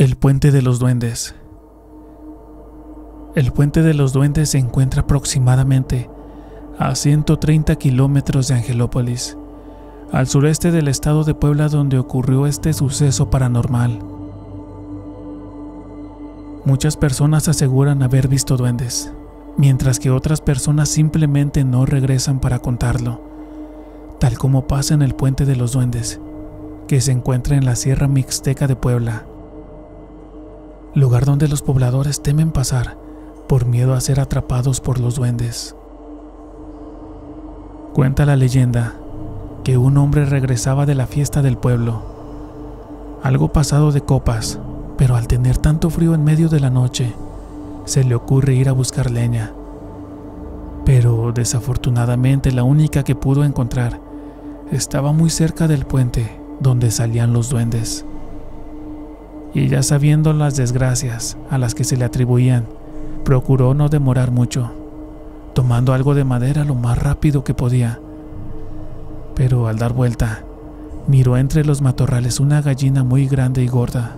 El Puente de los Duendes. El Puente de los Duendes se encuentra aproximadamente a 130 kilómetros de Angelópolis, al sureste del estado de Puebla, donde ocurrió este suceso paranormal. Muchas personas aseguran haber visto duendes, mientras que otras personas simplemente no regresan para contarlo, tal como pasa en el Puente de los Duendes, que se encuentra en la Sierra Mixteca de Puebla, lugar donde los pobladores temen pasar por miedo a ser atrapados por los duendes. Cuenta la leyenda que un hombre regresaba de la fiesta del pueblo, algo pasado de copas, pero al tener tanto frío en medio de la noche, se le ocurre ir a buscar leña. Pero desafortunadamente la única que pudo encontrar estaba muy cerca del puente donde salían los duendes. Y ya sabiendo las desgracias a las que se le atribuían, procuró no demorar mucho, tomando algo de madera lo más rápido que podía. Pero al dar vuelta, miró entre los matorrales una gallina muy grande y gorda.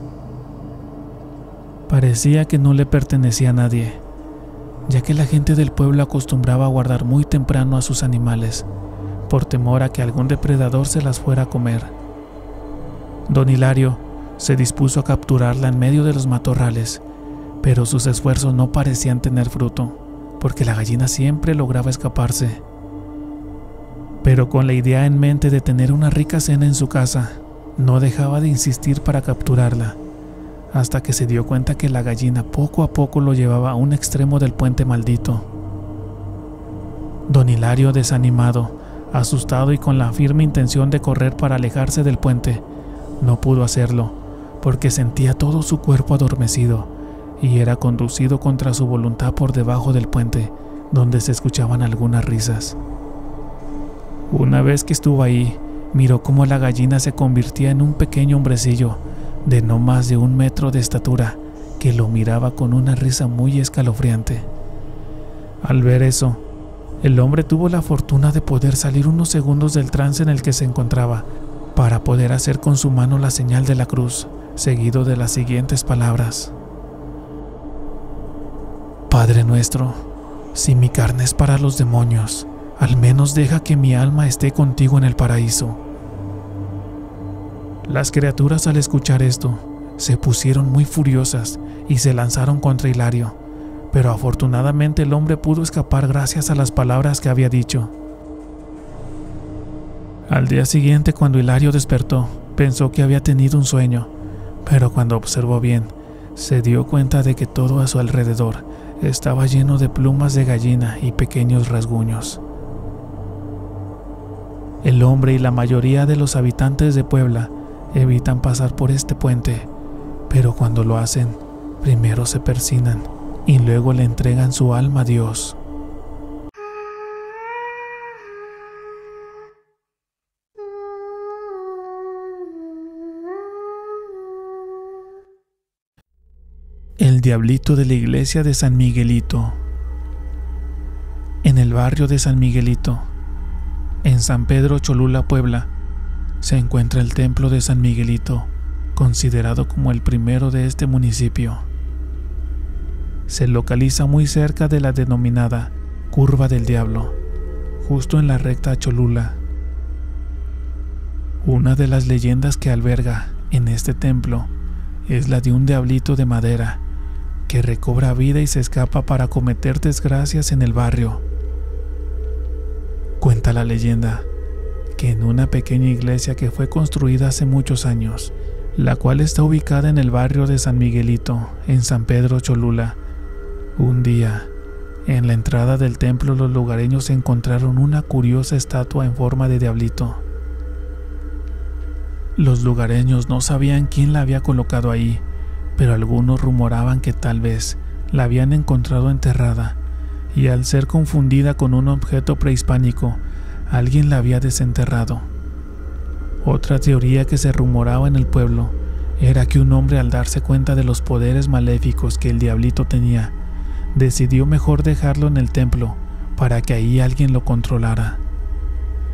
Parecía que no le pertenecía a nadie, ya que la gente del pueblo acostumbraba a guardar muy temprano a sus animales, por temor a que algún depredador se las fuera a comer. Don Hilario se dispuso a capturarla en medio de los matorrales, pero sus esfuerzos no parecían tener fruto, porque la gallina siempre lograba escaparse. Pero con la idea en mente de tener una rica cena en su casa, no dejaba de insistir para capturarla, hasta que se dio cuenta que la gallina poco a poco lo llevaba a un extremo del puente maldito. Don Hilario, desanimado, asustado y con la firme intención de correr para alejarse del puente, no pudo hacerlo, porque sentía todo su cuerpo adormecido y era conducido contra su voluntad por debajo del puente, donde se escuchaban algunas risas. Una vez que estuvo ahí, miró cómo la gallina se convertía en un pequeño hombrecillo de no más de 1 metro de estatura, que lo miraba con una risa muy escalofriante. Al ver eso, el hombre tuvo la fortuna de poder salir unos segundos del trance en el que se encontraba, para poder hacer con su mano la señal de la cruz, seguido de las siguientes palabras: Padre nuestro, si mi carne es para los demonios, al menos deja que mi alma esté contigo en el paraíso. Las criaturas, al escuchar esto, se pusieron muy furiosas y se lanzaron contra Hilario, pero afortunadamente el hombre pudo escapar gracias a las palabras que había dicho. Al día siguiente, cuando Hilario despertó, pensó que había tenido un sueño, pero cuando observó bien, se dio cuenta de que todo a su alrededor estaba lleno de plumas de gallina y pequeños rasguños. El hombre y la mayoría de los habitantes de Puebla evitan pasar por este puente, pero cuando lo hacen, primero se persignan y luego le entregan su alma a Dios. El diablito de la iglesia de San Miguelito. En el barrio de San Miguelito, en San Pedro Cholula, Puebla, se encuentra el templo de San Miguelito, considerado como el primero de este municipio. Se localiza muy cerca de la denominada Curva del Diablo, justo en la recta a Cholula. Una de las leyendas que alberga en este templo es la de un diablito de madera que recobra vida y se escapa para cometer desgracias en el barrio. Cuenta la leyenda que en una pequeña iglesia que fue construida hace muchos años, la cual está ubicada en el barrio de San Miguelito, en San Pedro Cholula, un día, en la entrada del templo, los lugareños encontraron una curiosa estatua en forma de diablito. Los lugareños no sabían quién la había colocado ahí, pero algunos rumoraban que tal vez la habían encontrado enterrada y al ser confundida con un objeto prehispánico, alguien la había desenterrado. Otra teoría que se rumoraba en el pueblo era que un hombre, al darse cuenta de los poderes maléficos que el diablito tenía, decidió mejor dejarlo en el templo para que ahí alguien lo controlara.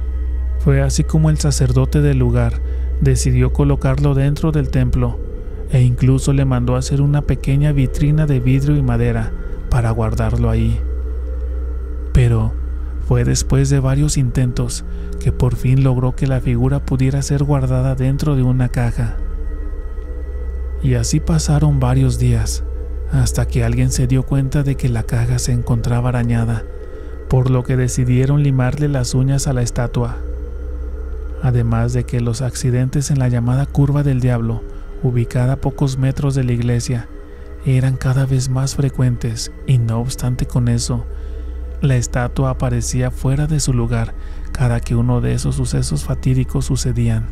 Fue así como el sacerdote del lugar decidió colocarlo dentro del templo e incluso le mandó hacer una pequeña vitrina de vidrio y madera para guardarlo ahí. Pero fue después de varios intentos que por fin logró que la figura pudiera ser guardada dentro de una caja. Y así pasaron varios días, hasta que alguien se dio cuenta de que la caja se encontraba arañada, por lo que decidieron limarle las uñas a la estatua. Además de que los accidentes en la llamada Curva del Diablo, ubicada a pocos metros de la iglesia, eran cada vez más frecuentes, y no obstante con eso, la estatua aparecía fuera de su lugar cada que uno de esos sucesos fatídicos sucedían.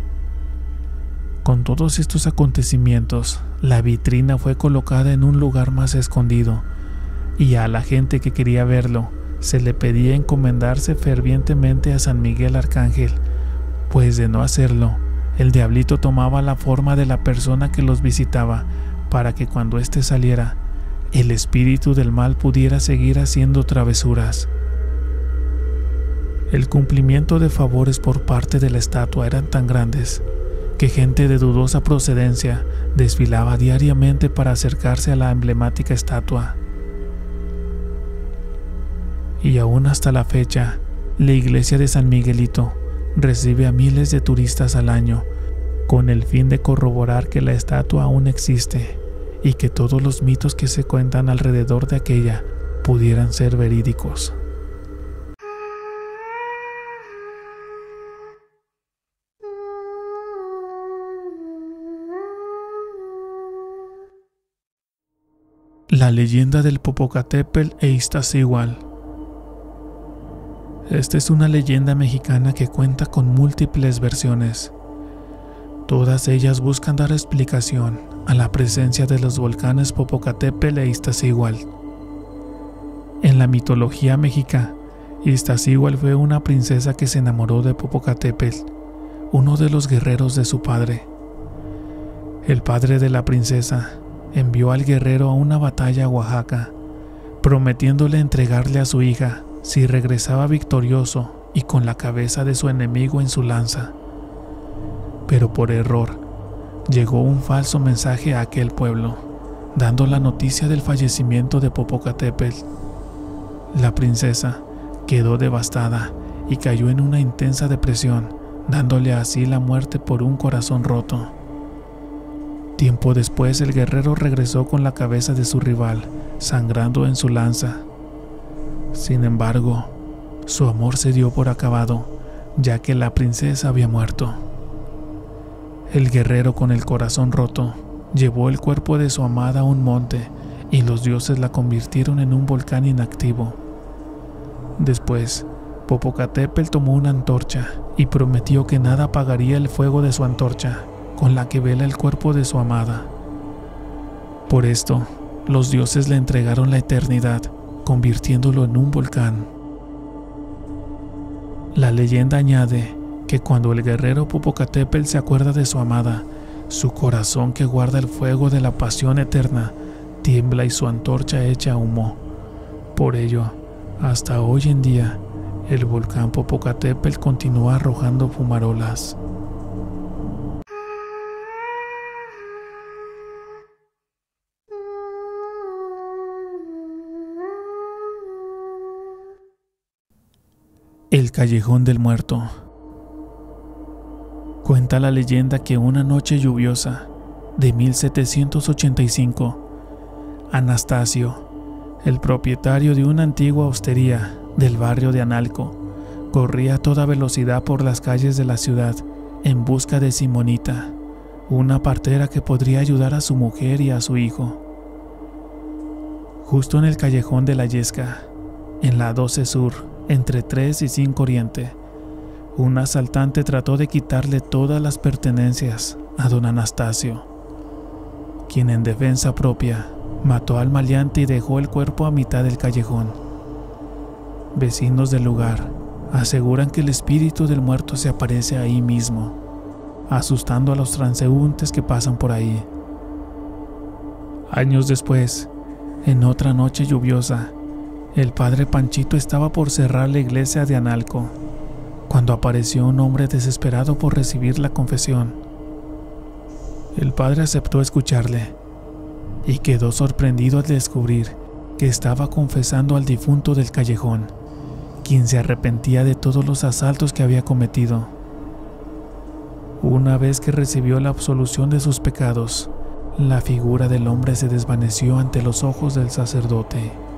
Con todos estos acontecimientos, la vitrina fue colocada en un lugar más escondido, y a la gente que quería verlo se le pedía encomendarse fervientemente a San Miguel Arcángel, pues de no hacerlo, el diablito tomaba la forma de la persona que los visitaba para que cuando éste saliera, el espíritu del mal pudiera seguir haciendo travesuras. El cumplimiento de favores por parte de la estatua eran tan grandes que gente de dudosa procedencia desfilaba diariamente para acercarse a la emblemática estatua. Y aún hasta la fecha, la iglesia de San Miguelito recibe a miles de turistas al año con el fin de corroborar que la estatua aún existe y que todos los mitos que se cuentan alrededor de aquella pudieran ser verídicos. La leyenda del Popocatépetl e Iztaccíhuatl. Esta es una leyenda mexicana que cuenta con múltiples versiones. Todas ellas buscan dar explicación a la presencia de los volcanes Popocatépetl e Iztaccíhuatl. En la mitología mexica, Iztaccíhuatl fue una princesa que se enamoró de Popocatépetl, uno de los guerreros de su padre. El padre de la princesa envió al guerrero a una batalla a Oaxaca, prometiéndole entregarle a su hija si regresaba victorioso y con la cabeza de su enemigo en su lanza. Pero por error, llegó un falso mensaje a aquel pueblo, dando la noticia del fallecimiento de Popocatépetl. La princesa quedó devastada y cayó en una intensa depresión, dándole así la muerte por un corazón roto. Tiempo después, el guerrero regresó con la cabeza de su rival, sangrando en su lanza. Sin embargo, su amor se dio por acabado, ya que la princesa había muerto. El guerrero, con el corazón roto, llevó el cuerpo de su amada a un monte y los dioses la convirtieron en un volcán inactivo. Después, Popocatépetl tomó una antorcha y prometió que nada apagaría el fuego de su antorcha, con la que vela el cuerpo de su amada. Por esto, los dioses le entregaron la eternidad, convirtiéndolo en un volcán. La leyenda añade que cuando el guerrero Popocatépetl se acuerda de su amada, su corazón, que guarda el fuego de la pasión eterna, tiembla y su antorcha echa humo. Por ello, hasta hoy en día, el volcán Popocatépetl continúa arrojando fumarolas. El Callejón del Muerto. Cuenta la leyenda que una noche lluviosa de 1785, Anastasio, el propietario de una antigua hostería del barrio de Analco, corría a toda velocidad por las calles de la ciudad en busca de Simonita, una partera que podría ayudar a su mujer y a su hijo. Justo en el callejón de la Yesca, en la 12 Sur, entre 3 y 5 Oriente, un asaltante trató de quitarle todas las pertenencias a don Anastasio, quien en defensa propia mató al maleante y dejó el cuerpo a mitad del callejón. Vecinos del lugar aseguran que el espíritu del muerto se aparece ahí mismo, asustando a los transeúntes que pasan por ahí. Años después, en otra noche lluviosa, el padre Panchito estaba por cerrar la iglesia de Analco, cuando apareció un hombre desesperado por recibir la confesión. El padre aceptó escucharle y quedó sorprendido al descubrir que estaba confesando al difunto del callejón, quien se arrepentía de todos los asaltos que había cometido. Una vez que recibió la absolución de sus pecados, la figura del hombre se desvaneció ante los ojos del sacerdote.